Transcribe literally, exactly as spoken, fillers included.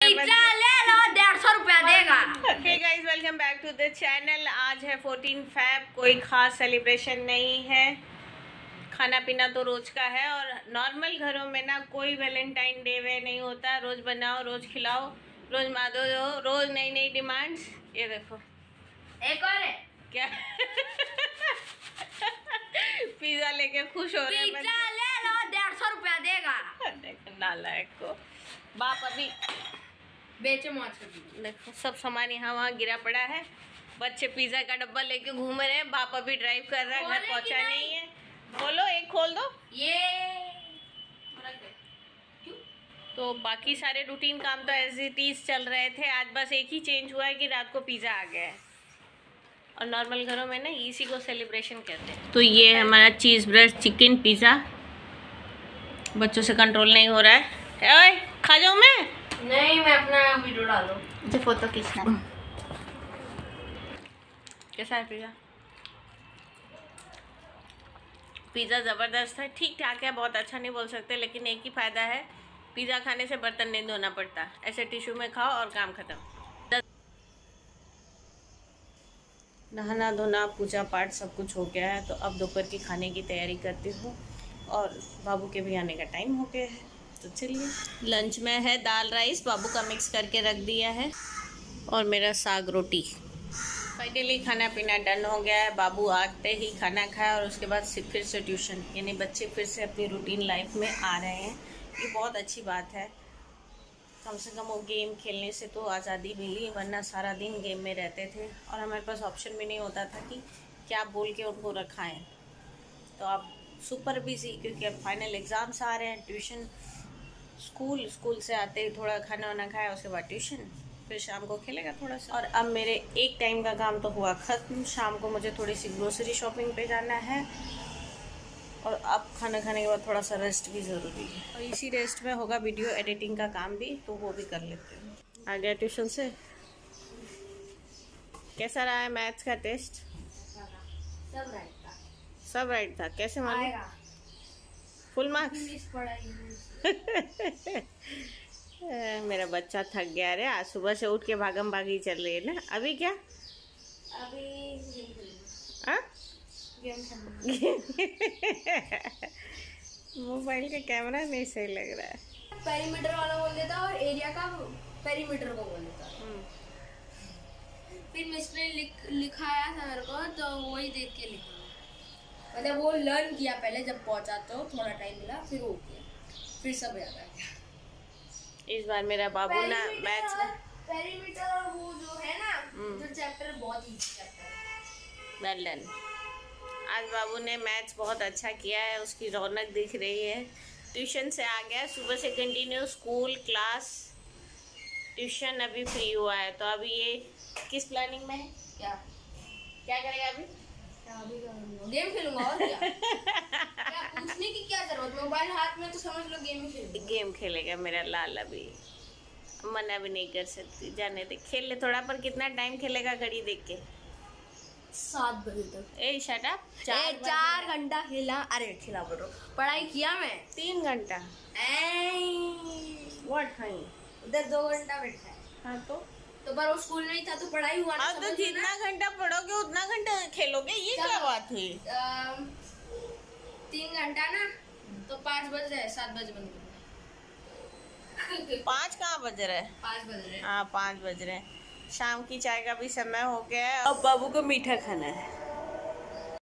डेढ़ सौ रुपया देगा। Hey guys, welcome back to the channel. आज है फोर्टीन फैब, कोई खास सेलिब्रेशन नहीं है। खाना पीना तो रोज का है और नॉर्मल घरों में ना कोई वैलेंटाइन डे वे नहीं होता। रोज बनाओ, रोज खिलाओ, रोज मादो दो, रोज नई नई डिमांड्स। ये देखो एक और है क्या पिज्जा लेके खुश हो रहे हैं। पिज्जा ले लो, डेढ़ सौ रुपया देगा। देखो नालायक को बाप अभी बेचे मौज। देखो सब सामान यहाँ वहाँ गिरा पड़ा है। बच्चे पिज्जा का डब्बा लेके घूम रहे हैं। बाप अभी ड्राइव कर रहा है, घर पहुँचा नहीं? नहीं है। बोलो, एक खोल दो ये। तो बाकी सारे रूटीन काम तो एज इट इज चल रहे थे। आज बस एक ही चेंज हुआ है कि रात को पिज़्ज़ा आ गया है। और नॉर्मल घरों में ना इसी को सेलिब्रेशन कहते हैं। तो ये है हमारा चीज़ ब्रेस्ट चिकन पिज़्ज़ा। बच्चों से कंट्रोल नहीं हो रहा है। ओए खा जाऊँ मैं? नहीं, मैं अपना वीडियो डालो, मुझे फोटो खींचना। कैसा है पिज़्ज़ा? पिज़्ज़ा ज़बरदस्त है, ठीक ठाक है, बहुत अच्छा नहीं बोल सकते। लेकिन एक ही फ़ायदा है, पिज़्ज़ा खाने से बर्तन नहीं धोना पड़ता। ऐसे टिश्यू में खाओ और काम ख़त्म। नहाना धोना पूजा पाठ सब कुछ हो गया है। तो अब दोपहर की खाने की तैयारी करती हूँ और बाबू के भी आने का टाइम हो गया है। तो चलिए, लंच में है दाल राइस, बाबू का मिक्स करके रख दिया है, और मेरा साग रोटी। फाइनली खाना पीना डन हो गया है। बाबू आते ही खाना खाया और उसके बाद फिर से ट्यूशन, यानी बच्चे फिर से अपनी रूटीन लाइफ में आ रहे हैं। ये बहुत अच्छी बात है। कम से कम वो गेम खेलने से तो आज़ादी मिली, वरना सारा दिन गेम में रहते थे और हमारे पास ऑप्शन भी नहीं होता था कि क्या बोल के उनको रखाएं। तो अब सुपर बिजी, क्योंकि अब फाइनल एग्ज़ाम्स आ रहे हैं। ट्यूशन, स्कूल स्कूल से आते ही थोड़ा खाना वाना खाया, उसके बाद ट्यूशन, फिर शाम को खेलेगा थोड़ा सा। और अब मेरे एक टाइम का काम तो हुआ ख़त्म। शाम को मुझे थोड़ी सी ग्रोसरी शॉपिंग पे जाना है और अब खाना खाने के बाद थोड़ा सा रेस्ट भी ज़रूरी है। और इसी रेस्ट में होगा वीडियो एडिटिंग का काम भी, तो वो भी कर लेते हैं। आ गया ट्यूशन से। कैसा रहा है मैथ्स का टेस्ट? सब राइट था। सब राइट था? कैसे मालूम? Full marks? मेरा बच्चा थक गया रे, आज सुबह से उठ के भागम भागी चल रही है ना। अभी क्या? अभी हाँ? गेम मोबाइल का कैमरा नहीं सही लग रहा है। पेरीमीटर वाला बोल देता और एरिया का पेरीमीटर को बोल देता। फिर मिस ने लिख लिखाया था मेरे को, तो वही देख के लिखा। मतलब वो लर्न किया पहले, जब पहुंचा तो थोड़ा टाइम मिला, फिर वो किया, फिर सब याद आ गया। इस बार मेरा बाबू ना मैथ्स में पेरीमीटर और वो जो है ना, जो चैप्टर बहुत इजी चैप्टर है। Well done. आज बाबू ने मैथ्स बहुत अच्छा किया है, उसकी रौनक दिख रही है। ट्यूशन से आ गया, सुबह से कंटिन्यू स्कूल क्लास ट्यूशन, अभी फ्री हुआ है। तो अभी ये किस प्लानिंग में है? क्या क्या करेगा अभी? अभी गेम खेलूंगा और क्या। क्या पूछने की क्या जरूरत, मोबाइल हाथ में तो समझ लो गेम ही खेलूंगा। गेम खेलेगा मेरा लाल। अभी मना भी नहीं कर सकती, जाने दे, खेल ले थोड़ा। पर कितना टाइम खेलेगा घड़ी देख के? सात बजे तक। ए शट अप। चार, चार घंटा खेला। अरे खेला बोलो, पढ़ाई किया मैं तीन घंटा। व्हाट है? उधर दो घंटा बैठा है। हाँ तो तो पर वो स्कूल में ही था तो पढ़ाई हुआ ना। हाँ तो जितना घंटा पढ़ोगे उतना घंटा खेलोगे, ये क्या बात हुई? तीन घंटा ना, तो पाँच बज रहे, सात बजे बंद कर। पाँच कहाँ बज रहे? पाँच बज रहे। हाँ पाँच बज रहे। शाम की चाय का भी समय हो गया है। अब बाबू को मीठा खाना है।